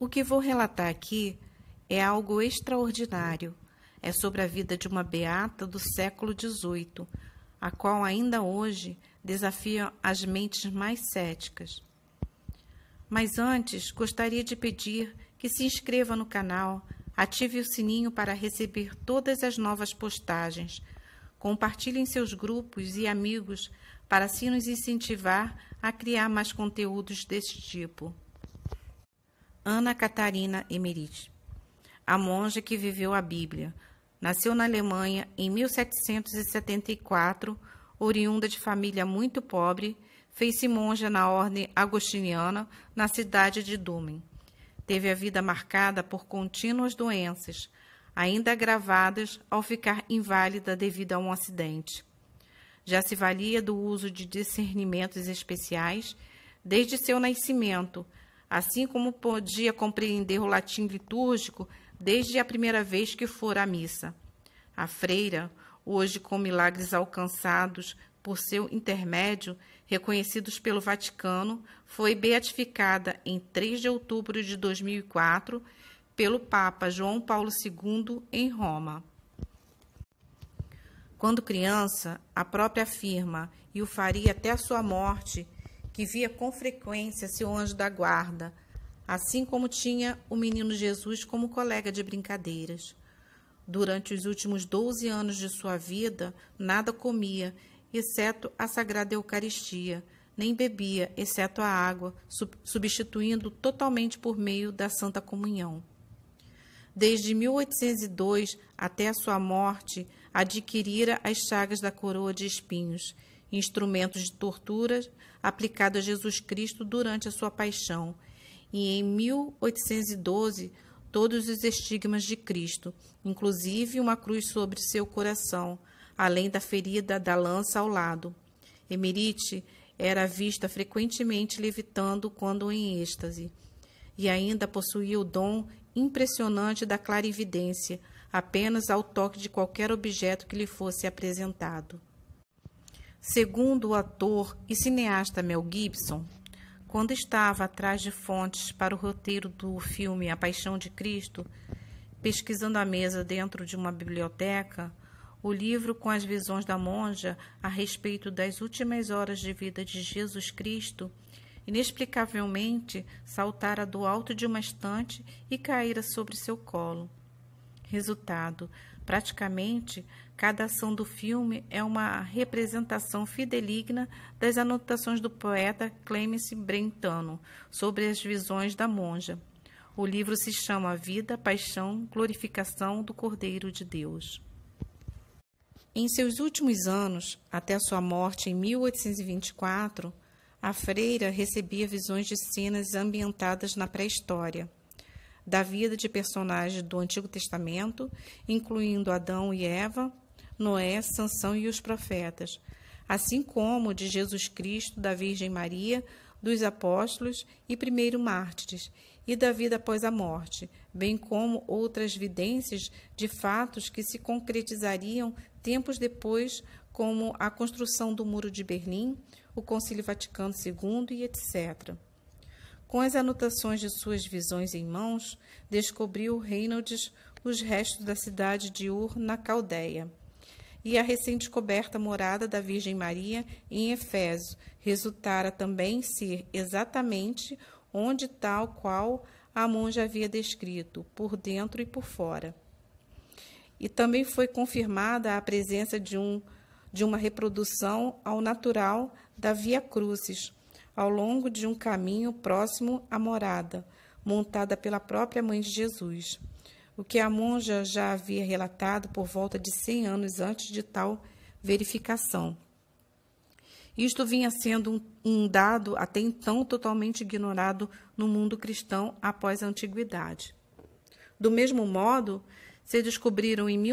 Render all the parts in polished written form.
O que vou relatar aqui é algo extraordinário. É sobre a vida de uma beata do século XVIII, a qual ainda hoje desafia as mentes mais céticas. Mas antes, gostaria de pedir que se inscreva no canal, ative o sininho para receber todas as novas postagens, compartilhe em seus grupos e amigos para assim nos incentivar a criar mais conteúdos desse tipo. Ana Catarina Emmerich, a monja que viveu a Bíblia, nasceu na Alemanha em 1774, oriunda de família muito pobre, fez-se monja na ordem agostiniana na cidade de Dumen. Teve a vida marcada por contínuas doenças, ainda agravadas ao ficar inválida devido a um acidente. Já se valia do uso de discernimentos especiais desde seu nascimento, assim como podia compreender o latim litúrgico desde a primeira vez que fora à missa. A freira, hoje com milagres alcançados por seu intermédio, reconhecidos pelo Vaticano, foi beatificada em 3 de outubro de 2004 pelo Papa João Paulo II em Roma. Quando criança, a própria afirma, e o faria até a sua morte, que via com frequência seu anjo da guarda, assim como tinha o menino Jesus como colega de brincadeiras. Durante os últimos 12 anos de sua vida, nada comia, exceto a Sagrada Eucaristia, nem bebia, exceto a água, substituindo totalmente por meio da Santa Comunhão. Desde 1802 até a sua morte, adquirira as chagas da coroa de espinhos, instrumentos de tortura aplicado a Jesus Cristo durante a sua paixão, e em 1812 todos os estigmas de Cristo, inclusive uma cruz sobre seu coração, além da ferida da lança ao lado. Emmerich era vista frequentemente levitando quando em êxtase, e ainda possuía o dom impressionante da clarividência, apenas ao toque de qualquer objeto que lhe fosse apresentado. Segundo o ator e cineasta Mel Gibson, quando estava atrás de fontes para o roteiro do filme A Paixão de Cristo, pesquisando à mesa dentro de uma biblioteca, o livro com as visões da monja a respeito das últimas horas de vida de Jesus Cristo, inexplicavelmente saltara do alto de uma estante e caíra sobre seu colo. Resultado: praticamente, cada ação do filme é uma representação fidedigna das anotações do poeta Clemence Brentano sobre as visões da monja. O livro se chama Vida, Paixão, Glorificação do Cordeiro de Deus. Em seus últimos anos, até sua morte em 1824, a freira recebia visões de cenas ambientadas na pré-história, da vida de personagens do Antigo Testamento, incluindo Adão e Eva, Noé, Sansão e os profetas, assim como de Jesus Cristo, da Virgem Maria, dos apóstolos e primeiro mártires, e da vida após a morte, bem como outras vidências de fatos que se concretizariam tempos depois, como a construção do Muro de Berlim, o Concílio Vaticano II e etc. Com as anotações de suas visões em mãos, descobriu Reynolds os restos da cidade de Ur, na Caldeia, e a recém-descoberta morada da Virgem Maria em Éfeso resultara também ser exatamente onde tal qual a monja havia descrito, por dentro e por fora. E também foi confirmada a presença de uma reprodução ao natural da Via Crucis, ao longo de um caminho próximo à morada, montada pela própria Mãe de Jesus, o que a monja já havia relatado por volta de 100 anos antes de tal verificação. Isto vinha sendo um dado até então totalmente ignorado no mundo cristão após a Antiguidade. Do mesmo modo, se descobriram em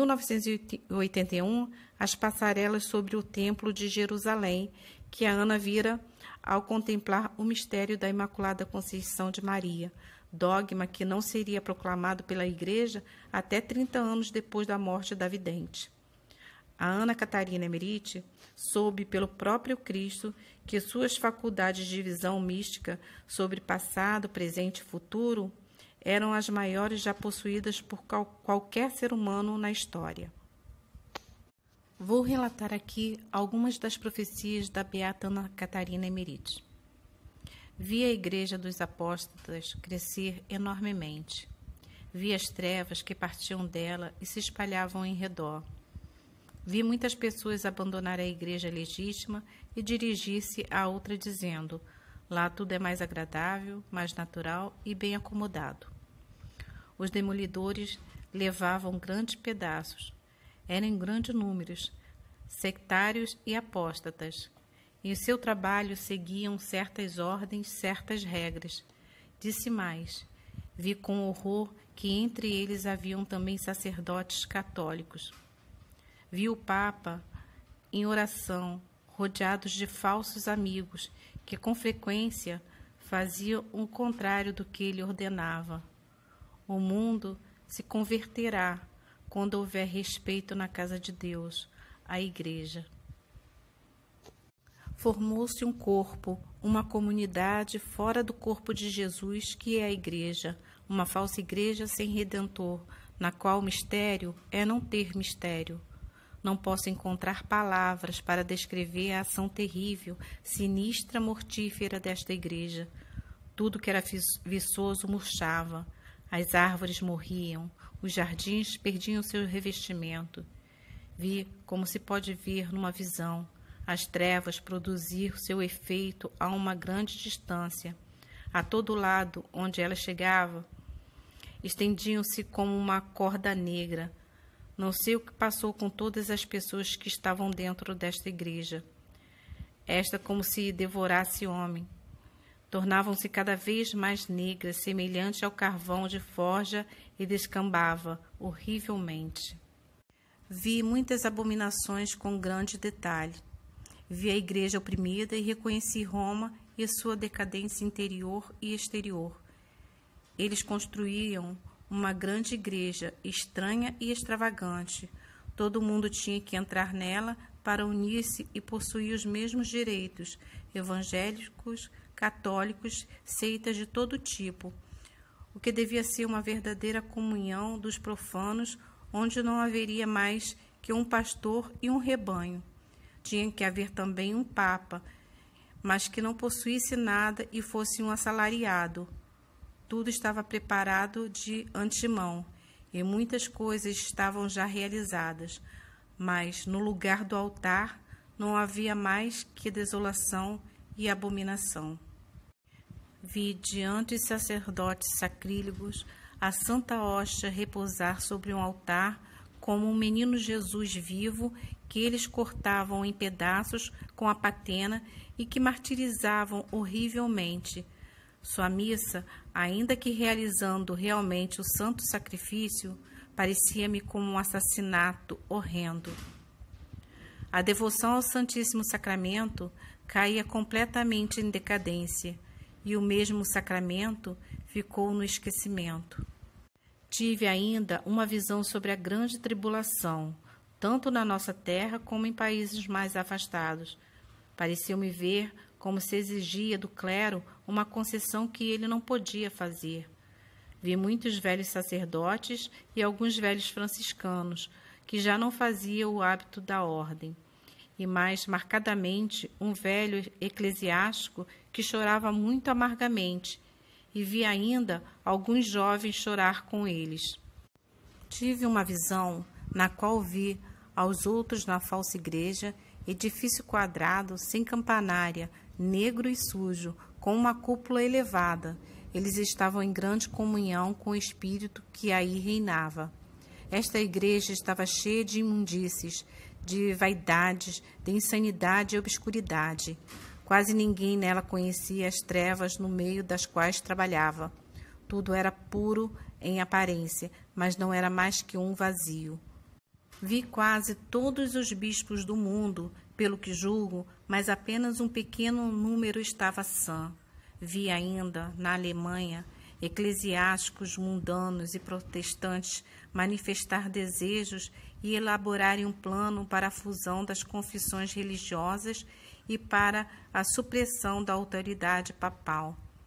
1981 as passarelas sobre o Templo de Jerusalém, que a Ana vira ao contemplar o mistério da Imaculada Conceição de Maria, dogma que não seria proclamado pela Igreja até 30 anos depois da morte da vidente. A Ana Catarina Emmerich soube pelo próprio Cristo que suas faculdades de visão mística sobre passado, presente e futuro eram as maiores já possuídas por qualquer ser humano na história. Vou relatar aqui algumas das profecias da beata Ana Catarina Emmerich. Vi a igreja dos apóstolos crescer enormemente. Vi as trevas que partiam dela e se espalhavam em redor. Vi muitas pessoas abandonar a igreja legítima e dirigir-se a outra dizendo: lá tudo é mais agradável, mais natural e bem acomodado. Os demolidores levavam grandes pedaços. Eram em grandes números, sectários e apóstatas. Em seu trabalho seguiam certas ordens, certas regras. Disse mais: vi com horror que entre eles haviam também sacerdotes católicos. Vi o Papa em oração, rodeados de falsos amigos, que com frequência faziam o contrário do que ele ordenava. O mundo se converterá quando houver respeito na casa de Deus, a Igreja. Formou-se um corpo, uma comunidade fora do corpo de Jesus, que é a Igreja, uma falsa igreja sem redentor, na qual o mistério é não ter mistério. Não posso encontrar palavras para descrever a ação terrível, sinistra, mortífera desta igreja. Tudo que era viçoso murchava, as árvores morriam, os jardins perdiam seu revestimento. Vi, como se pode ver numa visão, as trevas produzir seu efeito a uma grande distância. A todo lado onde ela chegava, estendiam-se como uma corda negra. Não sei o que passou com todas as pessoas que estavam dentro desta igreja. Esta como se devorasse homem. Tornavam-se cada vez mais negras, semelhante ao carvão de forja, e descambava horrivelmente. Vi muitas abominações com grande detalhe. Vi a igreja oprimida e reconheci Roma e sua decadência interior e exterior. Eles construíam uma grande igreja, estranha e extravagante. Todo mundo tinha que entrar nela para unir-se e possuir os mesmos direitos, evangélicos, católicos, seitas de todo tipo, o que devia ser uma verdadeira comunhão dos profanos, onde não haveria mais que um pastor e um rebanho. Tinha que haver também um papa, mas que não possuísse nada e fosse um assalariado. Tudo estava preparado de antemão, e muitas coisas estavam já realizadas, mas no lugar do altar não havia mais que desolação e abominação. Vi diante dos sacerdotes sacrílegos a Santa Hóstia repousar sobre um altar como um menino Jesus vivo que eles cortavam em pedaços com a patena e que martirizavam horrivelmente. Sua missa, ainda que realizando realmente o santo sacrifício, parecia-me como um assassinato horrendo. A devoção ao Santíssimo Sacramento caía completamente em decadência, e o mesmo sacramento ficou no esquecimento. Tive ainda uma visão sobre a grande tribulação, tanto na nossa terra como em países mais afastados. Pareceu-me ver como se exigia do clero uma concessão que ele não podia fazer. Vi muitos velhos sacerdotes e alguns velhos franciscanos, que já não faziam o hábito da ordem, e mais marcadamente um velho eclesiástico que chorava muito amargamente, e vi ainda alguns jovens chorar com eles. Tive uma visão na qual vi aos outros na falsa igreja, edifício quadrado, sem campanária, negro e sujo, com uma cúpula elevada. Eles estavam em grande comunhão com o espírito que aí reinava. Esta igreja estava cheia de imundícies, de vaidades, de insanidade e obscuridade. Quase ninguém nela conhecia as trevas no meio das quais trabalhava. Tudo era puro em aparência, mas não era mais que um vazio. Vi quase todos os bispos do mundo, pelo que julgo, mas apenas um pequeno número estava sã. Vi ainda, na Alemanha, eclesiásticos mundanos e protestantes manifestar desejos e elaborarem um plano para a fusão das confissões religiosas e para a supressão da autoridade papal.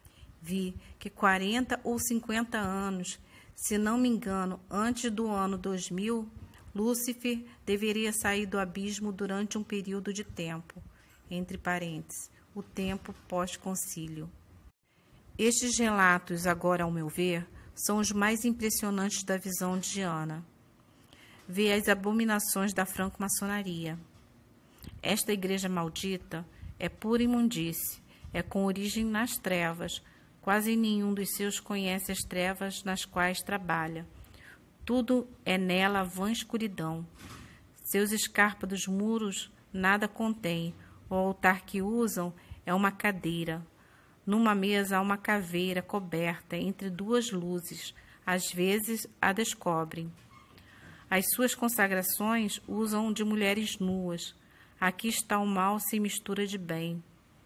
vi que 40 ou 50 anos, se não me engano, antes do ano 2000, Lúcifer deveria sair do abismo durante um período de tempo, entre parênteses, o tempo pós-concílio. Estes relatos, agora ao meu ver, são os mais impressionantes da visão de Ana. Vê as abominações da franco-maçonaria. Esta igreja maldita é pura imundície, é com origem nas trevas. Quase nenhum dos seus conhece as trevas nas quais trabalha. Tudo é nela vã escuridão. Seus escárpados muros nada contêm. O altar que usam é uma cadeira. Numa mesa há uma caveira coberta entre duas luzes. Às vezes a descobrem. As suas consagrações usam de mulheres nuas. Aqui está o mal sem mistura de bem.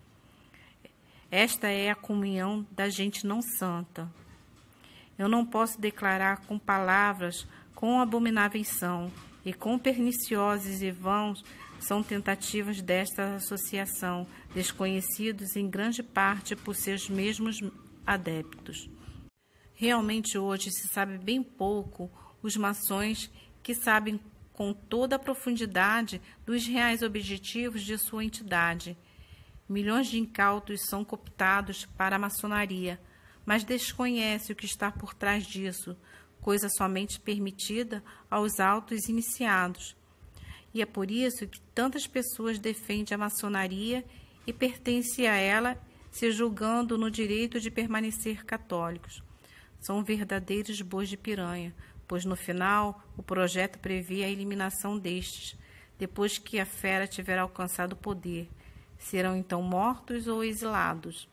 Esta é a comunhão da gente não santa. Eu não posso declarar com palavras quão abomináveis são e quão perniciosos e vãos são tentativas desta associação, desconhecidos em grande parte por seus mesmos adeptos. Realmente hoje se sabe bem pouco os maçons que sabem com toda a profundidade dos reais objetivos de sua entidade. Milhões de incautos são cooptados para a maçonaria, mas desconhece o que está por trás disso, coisa somente permitida aos altos iniciados. E é por isso que tantas pessoas defendem a maçonaria e pertencem a ela, se julgando no direito de permanecer católicos. São verdadeiros bois de piranha, pois no final o projeto prevê a eliminação destes, depois que a fera tiver alcançado o poder. Serão então mortos ou exilados.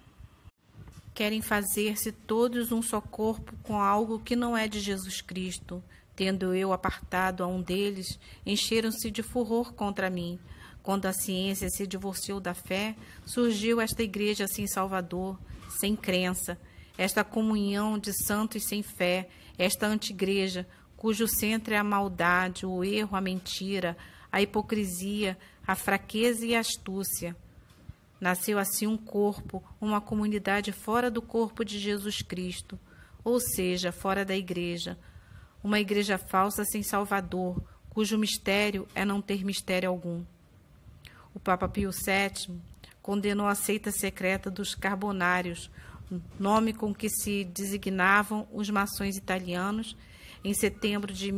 Querem fazer-se todos um só corpo com algo que não é de Jesus Cristo. Tendo eu apartado a um deles, encheram-se de furor contra mim. Quando a ciência se divorciou da fé, surgiu esta igreja sem Salvador, sem crença, esta comunhão de santos sem fé, esta anti-igreja, cujo centro é a maldade, o erro, a mentira, a hipocrisia, a fraqueza e a astúcia. Nasceu assim um corpo, uma comunidade fora do corpo de Jesus Cristo, ou seja, fora da igreja. Uma igreja falsa sem Salvador, cujo mistério é não ter mistério algum. O Papa Pio VII condenou a seita secreta dos Carbonários, nome com que se designavam os maçons italianos, em setembro de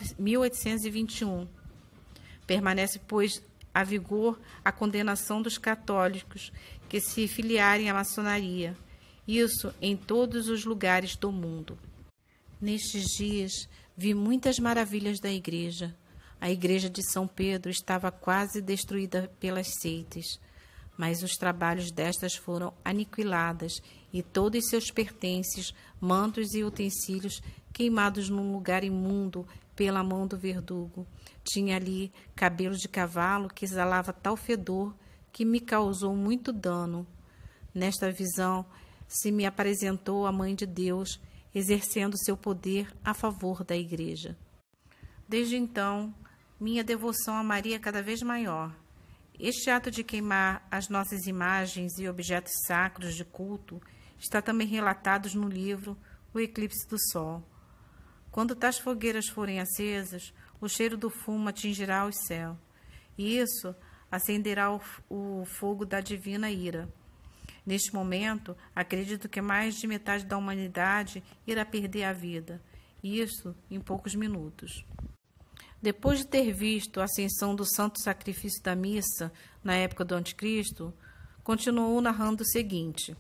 1821. Permanece, pois, a vigor a condenação dos católicos que se filiarem à maçonaria, isso em todos os lugares do mundo. Nestes dias, vi muitas maravilhas da igreja. A igreja de São Pedro estava quase destruída pelas seitas, mas os trabalhos destas foram aniquiladas e todos seus pertences, mantos e utensílios queimados num lugar imundo pela mão do verdugo. Tinha ali cabelo de cavalo que exalava tal fedor que me causou muito dano. Nesta visão se me apresentou a Mãe de Deus, exercendo seu poder a favor da igreja. Desde então, minha devoção a Maria é cada vez maior. Este ato de queimar as nossas imagens e objetos sacros de culto está também relatado no livro O Eclipse do Sol. Quando tais fogueiras forem acesas, o cheiro do fumo atingirá o céu, e isso acenderá o fogo da divina ira. Neste momento, acredito que mais de metade da humanidade irá perder a vida, isso em poucos minutos. Depois de ter visto a ascensão do santo sacrifício da missa na época do Anticristo, continuou narrando o seguinte: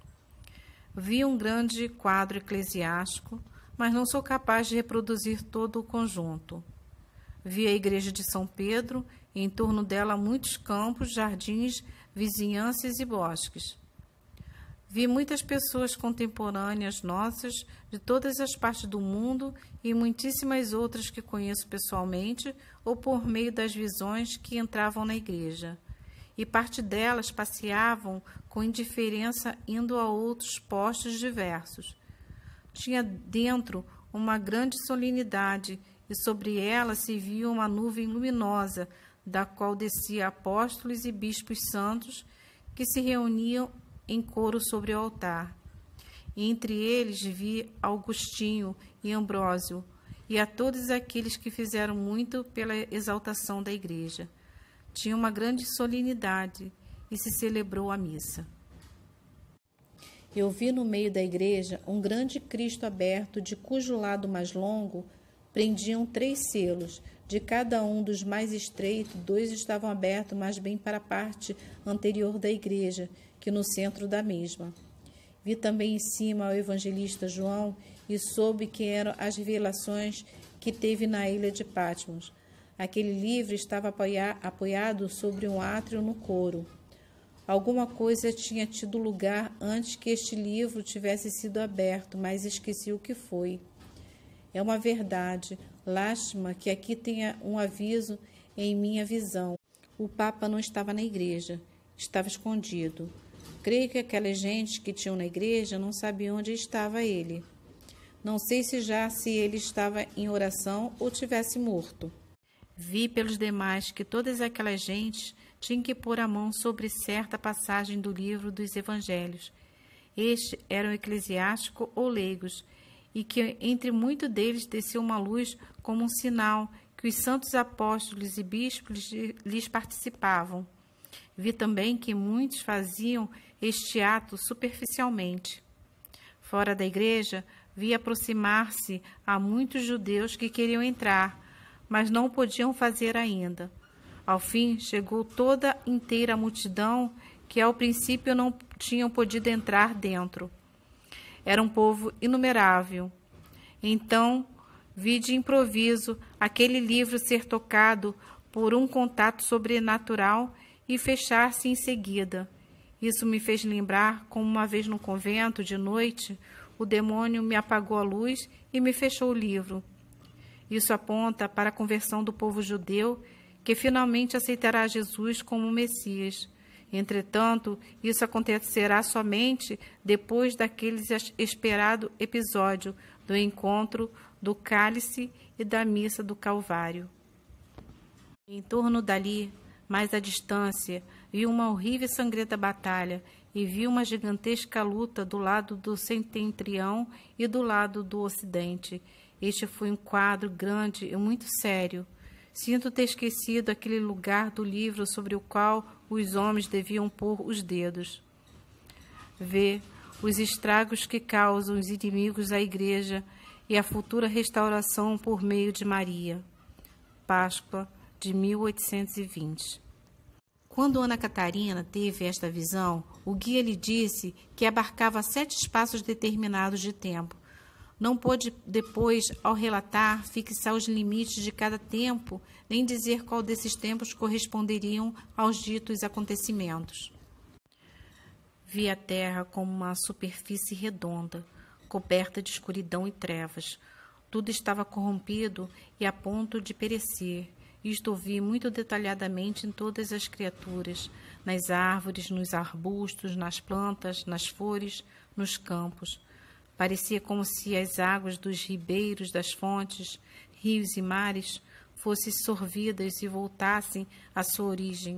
vi um grande quadro eclesiástico, mas não sou capaz de reproduzir todo o conjunto. Vi a igreja de São Pedro e em torno dela muitos campos, jardins, vizinhanças e bosques. Vi muitas pessoas contemporâneas nossas, de todas as partes do mundo, e muitíssimas outras que conheço pessoalmente ou por meio das visões que entravam na igreja. E parte delas passeavam com indiferença indo a outros postos diversos. Tinha dentro uma grande solenidade, e sobre ela se via uma nuvem luminosa, da qual descia apóstolos e bispos santos, que se reuniam em coro sobre o altar. e entre eles vi Augustinho e Ambrósio, e a todos aqueles que fizeram muito pela exaltação da igreja. Tinha uma grande solenidade e se celebrou a missa. Eu vi no meio da igreja um grande Cristo aberto, de cujo lado mais longo prendiam 3 selos. De cada um dos mais estreitos, 2 estavam abertos mais bem para a parte anterior da igreja, que no centro da mesma. Vi também em cima o evangelista João e soube que eram as revelações que teve na ilha de Patmos. Aquele livro estava apoiado sobre um átrio no coro. Alguma coisa tinha tido lugar antes que este livro tivesse sido aberto, mas esqueci o que foi. É uma verdade. Lástima que aqui tenha um aviso em minha visão. O Papa não estava na igreja, estava escondido. Creio que aquela gente que tinham na igreja não sabia onde estava ele. Não sei se ele estava em oração ou tivesse morto. Vi pelos demais que todas aquelas gentes tinham que pôr a mão sobre certa passagem do livro dos Evangelhos. Estes eram eclesiásticos ou leigos, e que entre muitos deles desceu uma luz como um sinal que os santos apóstolos e bispos lhes participavam. Vi também que muitos faziam este ato superficialmente. Fora da igreja, vi aproximar-se a muitos judeus que queriam entrar, mas não o podiam fazer ainda. Ao fim, chegou toda inteira a multidão que ao princípio não tinham podido entrar dentro. Era um povo inumerável. Então, vi de improviso aquele livro ser tocado por um contato sobrenatural e fechar-se em seguida. Isso me fez lembrar como uma vez no convento, de noite, o demônio me apagou a luz e me fechou o livro. Isso aponta para a conversão do povo judeu, que finalmente aceitará Jesus como Messias. Entretanto, isso acontecerá somente depois daquele esperado episódio do encontro do cálice e da missa do Calvário. Em torno dali, mais à distância, vi uma horrível e sangrenta batalha e vi uma gigantesca luta do lado do setentrião e do lado do ocidente. Este foi um quadro grande e muito sério. Sinto ter esquecido aquele lugar do livro sobre o qual os homens deviam pôr os dedos. Vê os estragos que causam os inimigos à igreja e a futura restauração por meio de Maria. Páscoa de 1820. Quando Ana Catarina teve esta visão, o guia lhe disse que abarcava 7 espaços determinados de tempo. Não pôde depois, ao relatar, fixar os limites de cada tempo, nem dizer qual desses tempos corresponderiam aos ditos acontecimentos. Vi a terra como uma superfície redonda, coberta de escuridão e trevas. Tudo estava corrompido e a ponto de perecer. Isto vi muito detalhadamente em todas as criaturas, nas árvores, nos arbustos, nas plantas, nas flores, nos campos. Parecia como se as águas dos ribeiros, das fontes, rios e mares fossem sorvidas e voltassem à sua origem.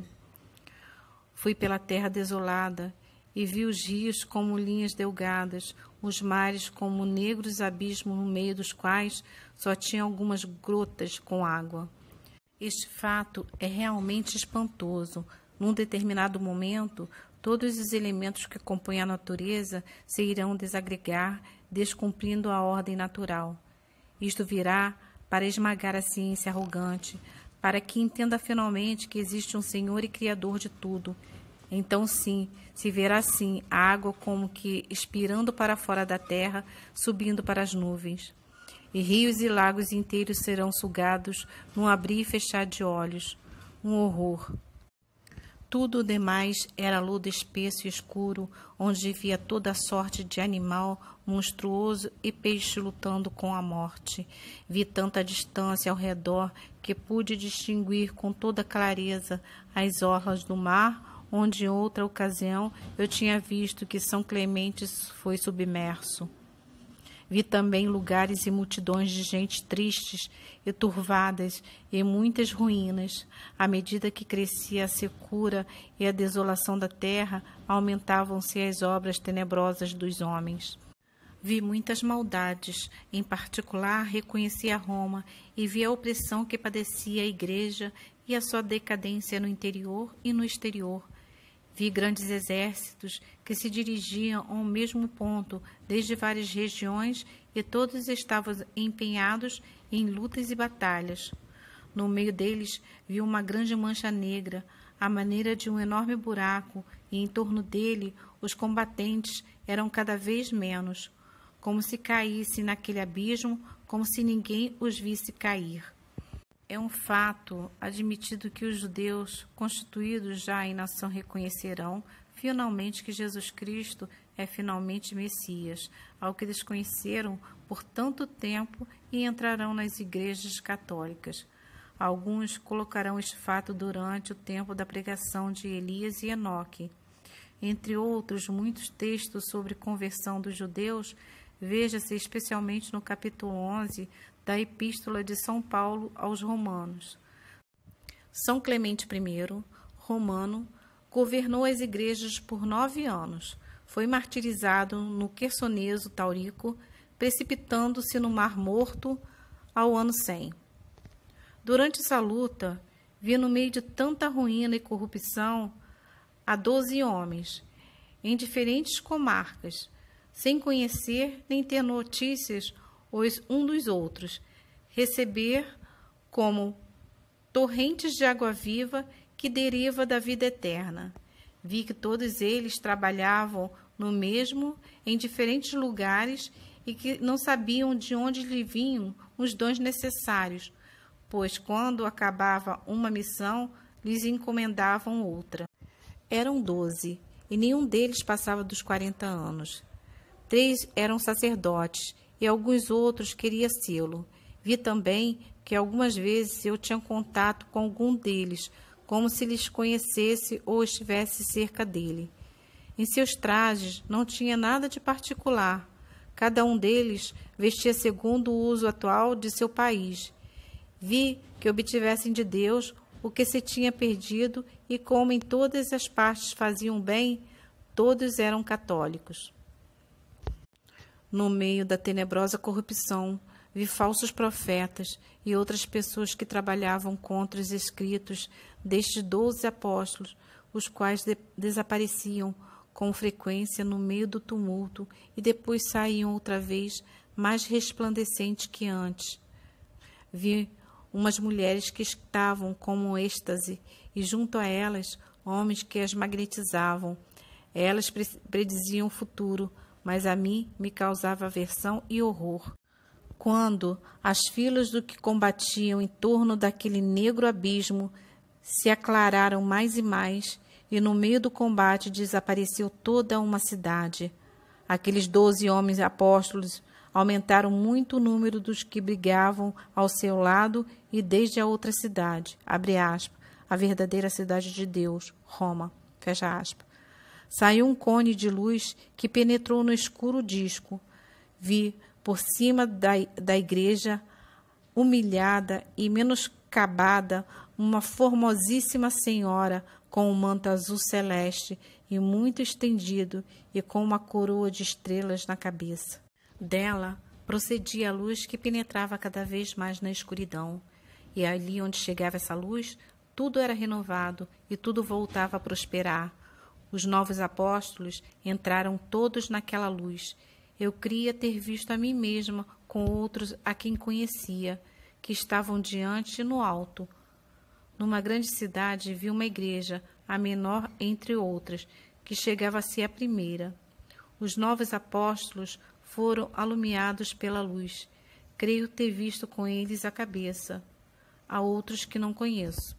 Fui pela terra desolada e vi os rios como linhas delgadas, os mares como negros abismos no meio dos quais só tinha algumas grotas com água. Este fato é realmente espantoso. Num determinado momento, todos os elementos que compõem a natureza se irão desagregar, descumprindo a ordem natural. Isto virá para esmagar a ciência arrogante, para que entenda finalmente que existe um Senhor e Criador de tudo. Então, sim, se verá sim a água como que expirando para fora da terra, subindo para as nuvens. E rios e lagos inteiros serão sugados num abrir e fechar de olhos. Um horror. Tudo o demais era lodo espesso e escuro, onde via toda sorte de animal monstruoso e peixe lutando com a morte. Vi tanta distância ao redor que pude distinguir com toda clareza as orlas do mar, onde em outra ocasião eu tinha visto que São Clemente foi submerso. Vi também lugares e multidões de gente tristes e turvadas e muitas ruínas. À medida que crescia a secura e a desolação da terra, aumentavam-se as obras tenebrosas dos homens. Vi muitas maldades, em particular reconheci a Roma e vi a opressão que padecia a Igreja e a sua decadência no interior e no exterior. Vi grandes exércitos que se dirigiam ao mesmo ponto desde várias regiões e todos estavam empenhados em lutas e batalhas. No meio deles vi uma grande mancha negra, à maneira de um enorme buraco, e em torno dele os combatentes eram cada vez menos, como se caíssem naquele abismo, como se ninguém os visse cair. É um fato admitido que os judeus, constituídos já em nação, reconhecerão finalmente que Jesus Cristo é finalmente Messias, ao que desconheceram por tanto tempo, e entrarão nas igrejas católicas. Alguns colocarão este fato durante o tempo da pregação de Elias e Enoque. Entre outros muitos textos sobre conversão dos judeus, veja-se especialmente no capítulo 11 da Epístola de São Paulo aos Romanos. São Clemente I, romano, governou as igrejas por 9 anos. Foi martirizado no Quersoneso Taurico, precipitando-se no Mar Morto ao ano 100. Durante essa luta, vi no meio de tanta ruína e corrupção a 12 homens, em diferentes comarcas, sem conhecer nem ter notícias um dos outros, receber como torrentes de água viva que deriva da vida eterna. Vi que todos eles trabalhavam no mesmo, em diferentes lugares, e que não sabiam de onde lhe vinham os dons necessários, pois quando acabava uma missão, lhes encomendavam outra. Eram 12, e nenhum deles passava dos 40 anos. 3 eram sacerdotes, e alguns outros queriam sê-lo. Vi também que algumas vezes eu tinha contato com algum deles, como se lhes conhecesse ou estivesse cerca dele. Em seus trajes não tinha nada de particular. Cada um deles vestia segundo o uso atual de seu país. Vi que obtivessem de Deus o que se tinha perdido, e como em todas as partes faziam bem, todos eram católicos. No meio da tenebrosa corrupção, vi falsos profetas e outras pessoas que trabalhavam contra os escritos destes 12 apóstolos, os quais desapareciam com frequência no meio do tumulto e depois saíam outra vez mais resplandecentes que antes. Vi umas mulheres que estavam como êxtase e junto a elas homens que as magnetizavam. Elas prediziam o futuro, mas a mim me causava aversão e horror. Quando as filas do que combatiam em torno daquele negro abismo se aclararam mais e mais, e no meio do combate desapareceu toda uma cidade, aqueles 12 homens apóstolos aumentaram muito o número dos que brigavam ao seu lado e desde a outra cidade, abre aspas, a verdadeira cidade de Deus, Roma, fecha aspas. Saiu um cone de luz que penetrou no escuro disco. Vi, por cima da igreja, humilhada e menoscabada, uma formosíssima senhora com um manto azul celeste e muito estendido e com uma coroa de estrelas na cabeça. Dela procedia a luz que penetrava cada vez mais na escuridão, e ali onde chegava essa luz, tudo era renovado e tudo voltava a prosperar. Os novos apóstolos entraram todos naquela luz. Eu cria ter visto a mim mesma com outros a quem conhecia, que estavam diante no alto. Numa grande cidade vi uma igreja, a menor entre outras, que chegava a ser a primeira. Os novos apóstolos foram alumiados pela luz. Creio ter visto com eles a cabeça. Há outros que não conheço.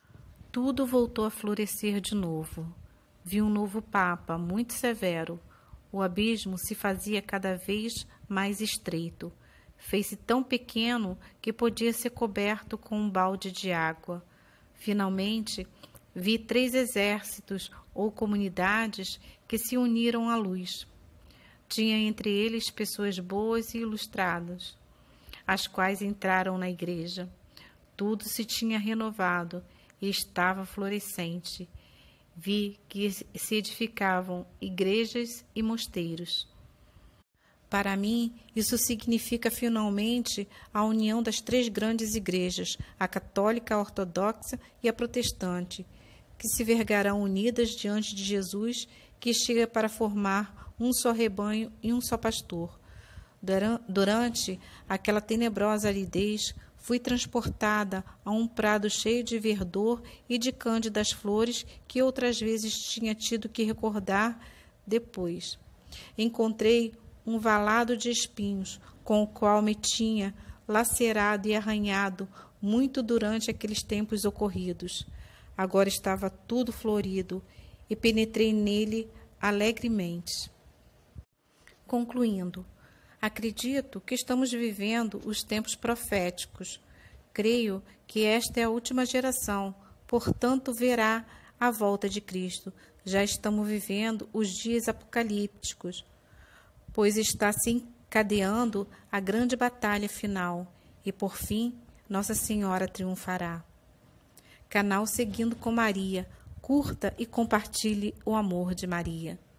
Tudo voltou a florescer de novo. Vi um novo Papa, muito severo. O abismo se fazia cada vez mais estreito. Fez-se tão pequeno que podia ser coberto com um balde de água. Finalmente, vi 3 exércitos ou comunidades que se uniram à luz. Tinha entre eles pessoas boas e ilustradas, as quais entraram na igreja. Tudo se tinha renovado e estava florescente. Vi que se edificavam igrejas e mosteiros. Para mim, isso significa finalmente a união das três grandes igrejas, a católica, a ortodoxa e a protestante, que se vergarão unidas diante de Jesus, que chega para formar um só rebanho e um só pastor. Durante aquela tenebrosa aridez, fui transportada a um prado cheio de verdor e de cândidas flores que outras vezes tinha tido que recordar depois. Encontrei um valado de espinhos, com o qual me tinha lacerado e arranhado muito durante aqueles tempos ocorridos. Agora estava tudo florido e penetrei nele alegremente. Concluindo, acredito que estamos vivendo os tempos proféticos. Creio que esta é a última geração, portanto verá a volta de Cristo. Já estamos vivendo os dias apocalípticos, pois está se encadeando a grande batalha final e, por fim, Nossa Senhora triunfará. Canal Seguindo com Maria. Curta e compartilhe o amor de Maria.